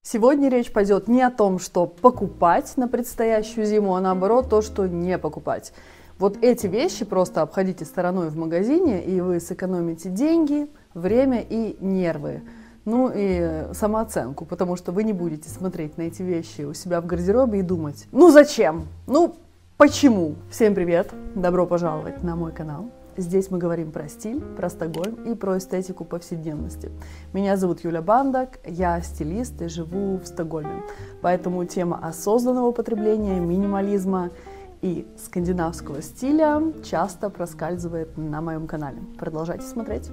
Сегодня речь пойдет не о том, что покупать на предстоящую зиму, а наоборот то, что не покупать. Вот эти вещи просто обходите стороной в магазине, и вы сэкономите деньги, время и нервы. Ну и самооценку, потому что вы не будете смотреть на эти вещи у себя в гардеробе и думать: ну зачем? Ну почему? Всем привет! Добро пожаловать на мой канал. Здесь мы говорим про стиль, про Стокгольм и про эстетику повседневности. Меня зовут Юля Бандак, я стилист и живу в Стокгольме. Поэтому тема осознанного потребления, минимализма и скандинавского стиля часто проскальзывает на моем канале. Продолжайте смотреть.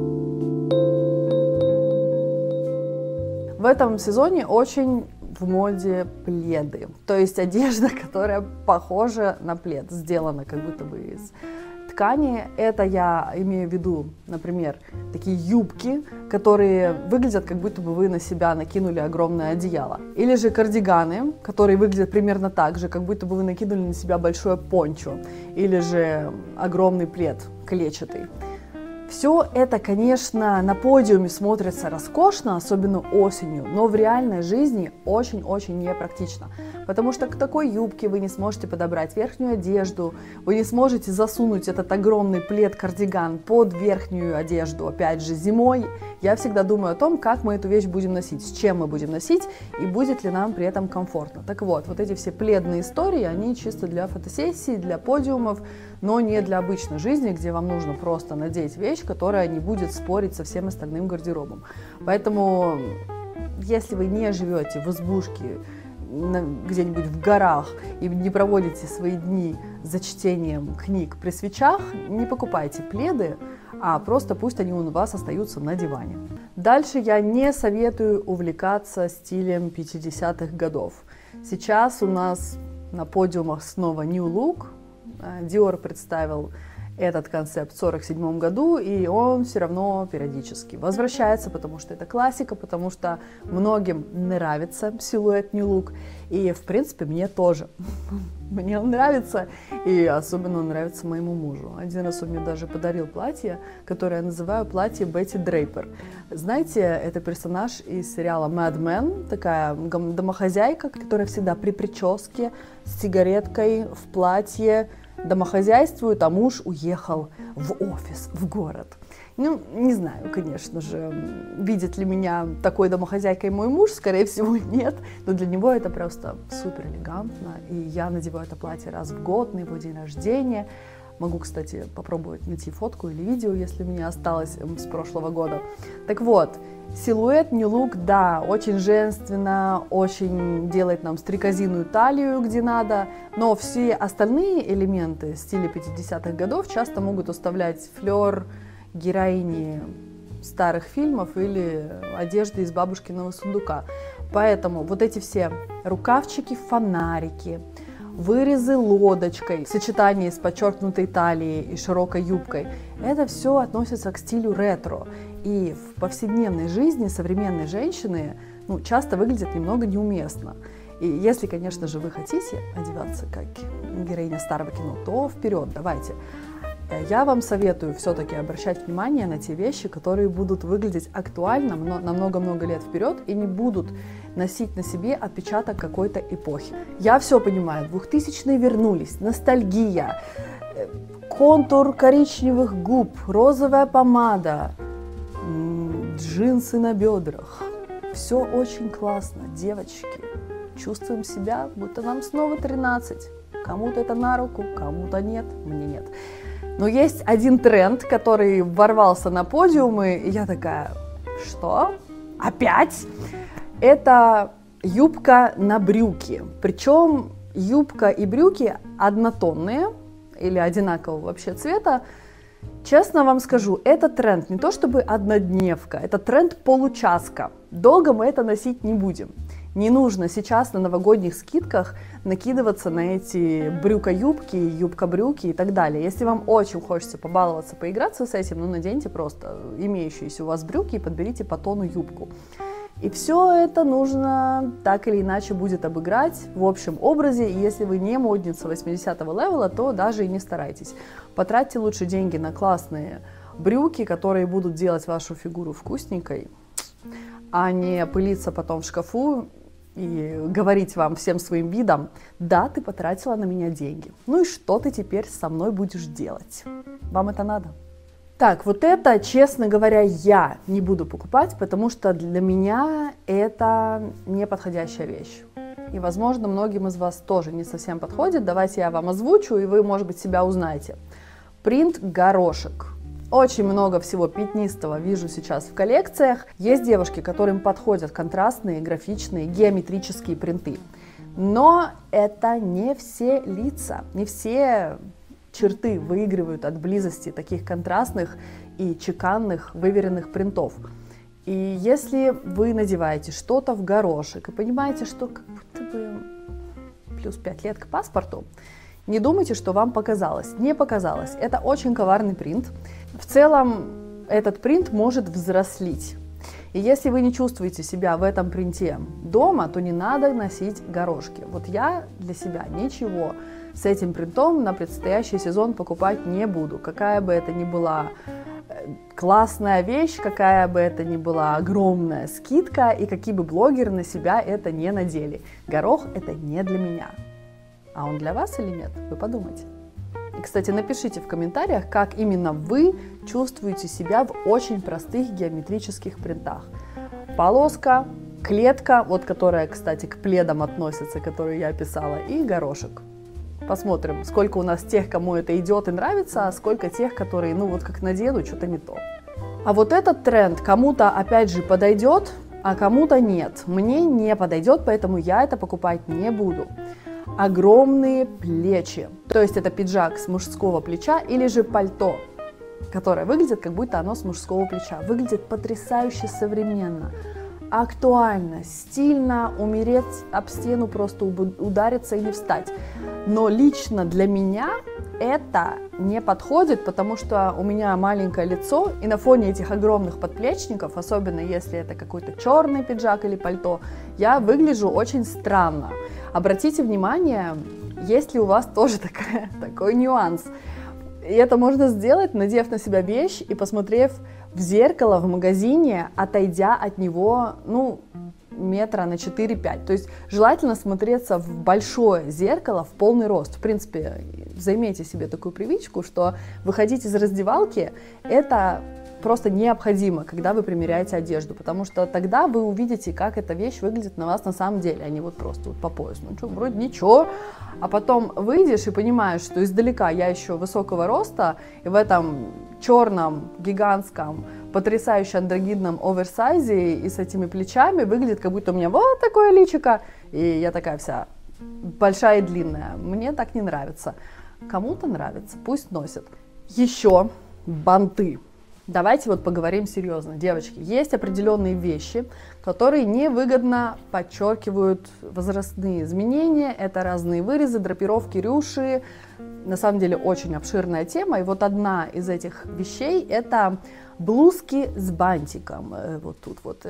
В этом сезоне очень в моде пледы, то есть одежда, которая похожа на плед, сделана как будто бы из ткани. Это я имею в виду, например, такие юбки, которые выглядят, как будто бы вы на себя накинули огромное одеяло. Или же кардиганы, которые выглядят примерно так же, как будто бы вы накинули на себя большое пончо. Или же огромный плед клетчатый. Все это, конечно, на подиуме смотрится роскошно, особенно осенью, но в реальной жизни очень-очень непрактично. Потому что к такой юбке вы не сможете подобрать верхнюю одежду, вы не сможете засунуть этот огромный плед-кардиган под верхнюю одежду. Опять же, зимой я всегда думаю о том, как мы эту вещь будем носить, с чем мы будем носить и будет ли нам при этом комфортно. Так вот эти все пледные истории, они чисто для фотосессий, для подиумов, но не для обычной жизни, где вам нужно просто надеть вещь, которая не будет спорить со всем остальным гардеробом. Поэтому, если вы не живете в избушке где-нибудь в горах и не проводите свои дни за чтением книг при свечах, не покупайте пледы, а просто пусть они у вас остаются на диване. Дальше я не советую увлекаться стилем 50-х годов. Сейчас у нас на подиумах снова New Look. Dior представил этот концепт в 1947 году, и он все равно периодически возвращается, потому что это классика, потому что многим нравится силуэт New Look, и в принципе мне тоже. Мне он нравится, и особенно он нравится моему мужу. Один раз он мне даже подарил платье, которое я называю платье Бетти Дрейпер. Знаете, это персонаж из сериала Mad Men, такая домохозяйка, которая всегда при прическе, с сигареткой, в платье, домохозяйствует, а муж уехал в офис, в город. Ну, не знаю, конечно же, видит ли меня такой домохозяйкой мой муж, скорее всего, нет, но для него это просто супер элегантно, и я надеваю это платье раз в год на его день рождения. Могу, кстати, попробовать найти фотку или видео, если у меня осталось с прошлого года. Так вот, силуэт New Look, да, очень женственно, очень делает нам стрекозиную талию, где надо, но все остальные элементы стиля 50-х годов часто могут оставлять флер героини старых фильмов или одежды из бабушкиного сундука. Поэтому вот эти все рукавчики, фонарики, вырезы лодочкой в сочетании с подчеркнутой талией и широкой юбкой, это все относится к стилю ретро. И в повседневной жизни современные женщины часто выглядят немного неуместно. И если, конечно же, вы хотите одеваться как героиня старого кино, то вперед, давайте. Я вам советую все-таки обращать внимание на те вещи, которые будут выглядеть актуально на много-много лет вперед и не будут носить на себе отпечаток какой-то эпохи. Я все понимаю, 2000-е вернулись, ностальгия, контур коричневых губ, розовая помада, джинсы на бедрах. Все очень классно, девочки. Чувствуем себя, будто нам снова 13. Кому-то это на руку, кому-то нет, мне нет. Но есть один тренд, который ворвался на подиумы, и я такая: что? Опять? Это юбка на брюки. Причем юбка и брюки однотонные или одинакового вообще цвета. Честно вам скажу, это тренд не то чтобы однодневка, это тренд получаска. Долго мы это носить не будем. Не нужно сейчас на новогодних скидках накидываться на эти брюка-юбки, юбка-брюки и так далее. Если вам очень хочется побаловаться, поиграться с этим, наденьте просто имеющиеся у вас брюки и подберите по тону юбку. И все это нужно так или иначе будет обыграть в общем образе. И если вы не модница 80-го левела, то даже и не старайтесь. Потратьте лучше деньги на классные брюки, которые будут делать вашу фигуру вкусненькой. а не пылиться потом в шкафу и говорить вам всем своим видом: да, ты потратила на меня деньги, ну и что ты теперь со мной будешь делать? Вам это надо? Так, вот это, честно говоря, я не буду покупать, потому что для меня это неподходящая вещь. И, возможно, многим из вас тоже не совсем подходит. Давайте я вам озвучу, и вы, может быть, себя узнаете. Принт горошек. Очень много всего пятнистого вижу сейчас в коллекциях. Есть девушки, которым подходят контрастные, графичные, геометрические принты. Но это не все лица, не все черты выигрывают от близости таких контрастных и чеканных, выверенных принтов. И если вы надеваете что-то в горошек и понимаете, что как будто бы плюс 5 лет к паспорту, не думайте, что вам показалось. Не показалось. Это очень коварный принт. В целом, этот принт может взрослить. И если вы не чувствуете себя в этом принте дома, то не надо носить горошки. Вот я для себя ничего с этим принтом на предстоящий сезон покупать не буду. Какая бы это ни была классная вещь, какая бы это ни была огромная скидка, и какие бы блогеры на себя это не надели. Горох — это не для меня. А он для вас или нет? Вы подумайте. И, кстати, напишите в комментариях, как именно вы чувствуете себя в очень простых геометрических принтах. Полоска, клетка, вот которая, кстати, к пледам относится, которую я описала, и горошек. Посмотрим, сколько у нас тех, кому это идет и нравится, а сколько тех, которые, ну вот как надену, что-то не то. А вот этот тренд кому-то, опять же, подойдет, а кому-то нет. Мне не подойдет, поэтому я это покупать не буду. Огромные плечи, то есть это пиджак с мужского плеча или же пальто, которое выглядит, как будто оно с мужского плеча. Выглядит потрясающе современно, актуально, стильно, умереть об стену, просто удариться и не встать. Но лично для меня это не подходит, потому что у меня маленькое лицо, и на фоне этих огромных подплечников, особенно если это какой-то черный пиджак или пальто, я выгляжу очень странно. Обратите внимание, есть ли у вас тоже такой нюанс. И это можно сделать, надев на себя вещь и посмотрев в зеркало в магазине, отойдя от него, ну, метра на 4-5. То есть желательно смотреться в большое зеркало в полный рост. В принципе, займите себе такую привычку, что выходить из раздевалки — это просто необходимо, когда вы примеряете одежду, потому что тогда вы увидите, как эта вещь выглядит на вас на самом деле, а не вот просто вот по поясу. Ну что, вроде ничего, а потом выйдешь и понимаешь, что издалека я еще высокого роста, и в этом черном, гигантском, потрясающе андрогинном оверсайзе и с этими плечами выглядит, как будто у меня вот такое личико, и я такая вся большая и длинная. Мне так не нравится. Кому-то нравится, пусть носят. Еще банты. Давайте вот поговорим серьезно. Девочки, есть определенные вещи, которые невыгодно подчеркивают возрастные изменения. Это разные вырезы, драпировки, рюши. На самом деле очень обширная тема. И вот одна из этих вещей — это блузки с бантиком. Вот тут вот.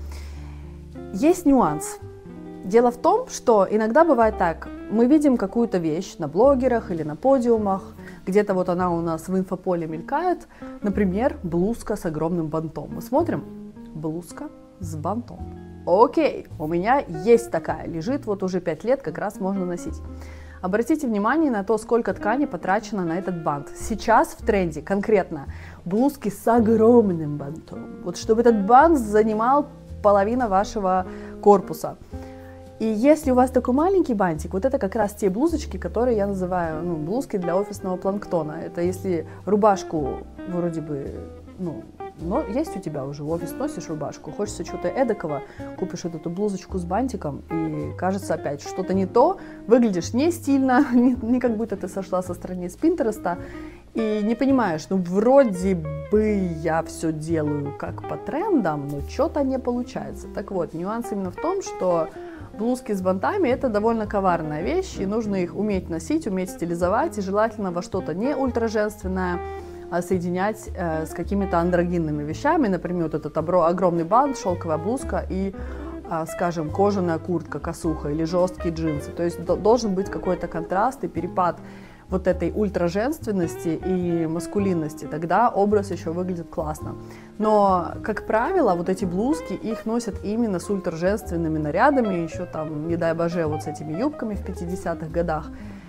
Есть нюанс. Дело в том, что иногда бывает так. Мы видим какую-то вещь на блогерах или на подиумах, где-то вот она у нас в инфополе мелькает, например, блузка с огромным бантом. Мы смотрим, блузка с бантом. Окей, у меня есть такая, лежит вот уже 5 лет, как раз можно носить. Обратите внимание на то, сколько ткани потрачено на этот бант. Сейчас в тренде конкретно блузки с огромным бантом. Вот чтобы этот бант занимал половину вашего корпуса. И если у вас такой маленький бантик, вот это как раз те блузочки, которые я называю, ну, блузки для офисного планктона. Это если рубашку вроде бы, ну, но есть у тебя уже в офис, носишь рубашку, хочется чего-то эдакого, купишь вот эту блузочку с бантиком, и кажется опять что-то не то, выглядишь не стильно, не как будто ты сошла со страниц Пинтереста, и не понимаешь, ну вроде бы я все делаю как по трендам, но что-то не получается. Так вот, нюанс именно в том, что блузки с бантами — это довольно коварная вещь, и нужно их уметь носить, уметь стилизовать, и желательно во что-то не ультраженственное, а соединять с какими-то андрогинными вещами, например, вот этот огромный бант, шелковая блузка и, скажем, кожаная куртка, косуха или жесткие джинсы. То есть должен быть какой-то контраст и перепад вот этой ультраженственности и маскулинности, тогда образ еще выглядит классно. Но, как правило, вот эти блузки, их носят именно с ультраженственными нарядами, еще там, не дай боже, вот с этими юбками в 50-х годах.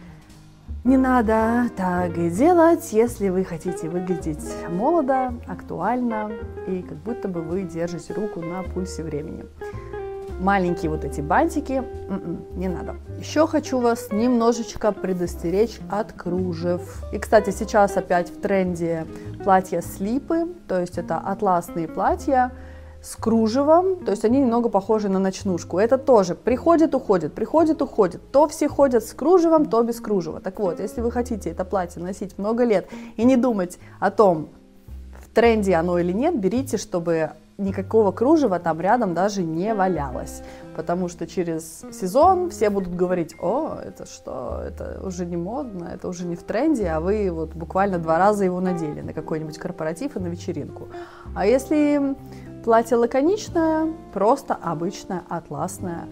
Не надо так делать, если вы хотите выглядеть молодо, актуально и как будто бы вы держите руку на пульсе времени. Маленькие вот эти бантики не надо. Еще хочу вас немножечко предостеречь от кружев. И, кстати, сейчас опять в тренде платья-слипы, то есть это атласные платья с кружевом, то есть они немного похожи на ночнушку. Это тоже приходит, уходит, приходит, уходит. То все ходят с кружевом, то без кружева. Так вот, если вы хотите это платье носить много лет и не думать о том, в тренде оно или нет, берите, чтобы никакого кружева там рядом даже не валялось. Потому что через сезон все будут говорить: о, это что, это уже не модно, это уже не в тренде, а вы вот буквально 2 раза его надели на какой-нибудь корпоратив и на вечеринку. А если платье лаконичное, просто обычное атласное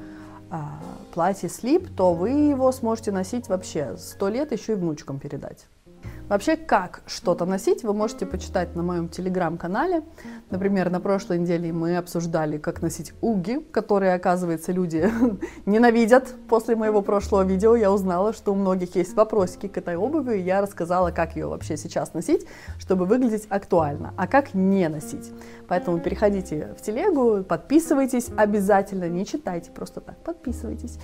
платье-слип, то вы его сможете носить вообще 100 лет, еще и внучкам передать. Вообще, как что-то носить, вы можете почитать на моем телеграм-канале. Например, на прошлой неделе мы обсуждали, как носить угги, которые, оказывается, люди ненавидят. После моего прошлого видео я узнала, что у многих есть вопросики к этой обуви, и я рассказала, как ее вообще сейчас носить, чтобы выглядеть актуально, а как не носить. Поэтому переходите в телегу, подписывайтесь обязательно, не читайте, просто так подписывайтесь.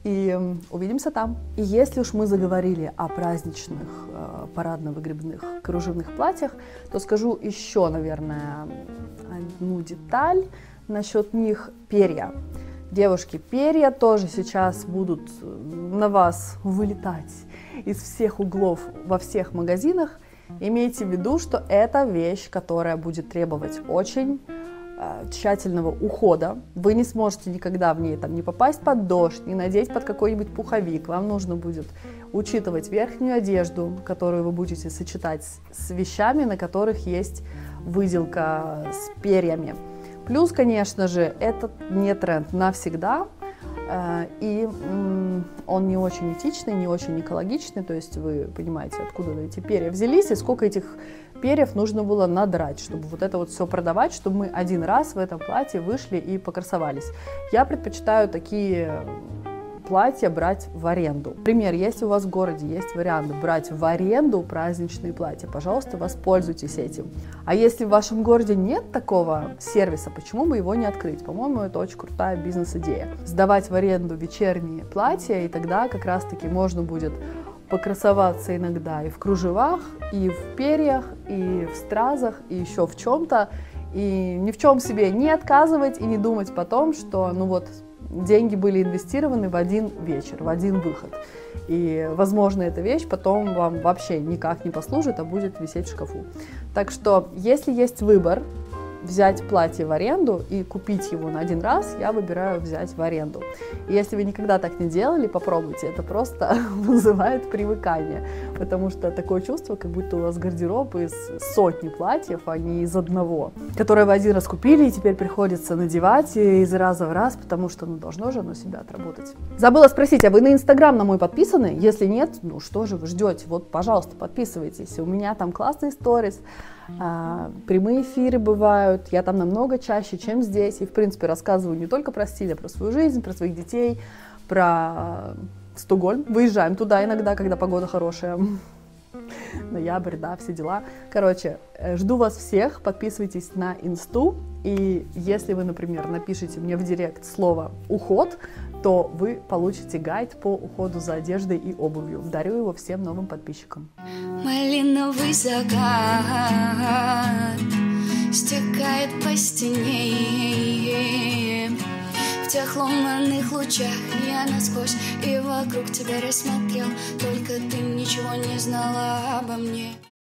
И увидимся там. И если уж мы заговорили о праздничных парадно-выгребных кружевных платьях, то скажу еще, наверное, одну деталь насчет них: перья. Девушки, перья тоже сейчас будут на вас вылетать из всех углов во всех магазинах. Имейте в виду, что это вещь, которая будет требовать очень тщательного ухода. Вы не сможете никогда в ней там не попасть под дождь, не надеть под какой-нибудь пуховик. Вам нужно будет учитывать верхнюю одежду, которую вы будете сочетать с вещами, на которых есть выделка с перьями. Плюс, конечно же, это не тренд навсегда, и он не очень этичный, не очень экологичный, то есть вы понимаете, откуда эти перья взялись и сколько этих перьев нужно было надрать, чтобы вот это вот все продавать, чтобы мы один раз в этом платье вышли и покрасовались. Я предпочитаю такие платья брать в аренду. Например, если у вас в городе есть вариант брать в аренду праздничные платья, пожалуйста, воспользуйтесь этим. А если в вашем городе нет такого сервиса, почему бы его не открыть? По-моему, это очень крутая бизнес-идея. Сдавать в аренду вечерние платья, и тогда как раз-таки можно будет покрасоваться иногда и в кружевах, и в перьях, и в стразах, и еще в чем-то, и ни в чем себе не отказывать и не думать потом, что ну вот деньги были инвестированы в один вечер, в один выход. И, возможно, эта вещь потом вам вообще никак не послужит, а будет висеть в шкафу. Так что, если есть выбор взять платье в аренду и купить его на один раз, я выбираю взять в аренду. И если вы никогда так не делали, попробуйте. Это просто вызывает привыкание, потому что такое чувство, как будто у вас гардероб из сотни платьев, а не из одного, которое вы один раз купили и теперь приходится надевать из раза в раз, потому что должно же оно себя отработать. Забыла спросить, а вы на Инстаграм на мой подписаны? Если нет, ну что же вы ждете? Вот, пожалуйста, подписывайтесь. У меня там классные сторис, прямые эфиры бывают, я там намного чаще, чем здесь, и в принципе рассказываю не только про стиль, а про свою жизнь, про своих детей, про Стокгольм. Выезжаем туда иногда, когда погода хорошая. Ноябрь, да, все дела. Короче, жду вас всех, подписывайтесь на инсту, и если вы, например, напишите мне в директ слово «уход», то вы получите гайд по уходу за одеждой и обувью. Дарю его всем новым подписчикам. Малиновый закат стекает по стене. В тех лунных лучах я насквозь и вокруг тебя рассмотрел. Только ты ничего не знала обо мне.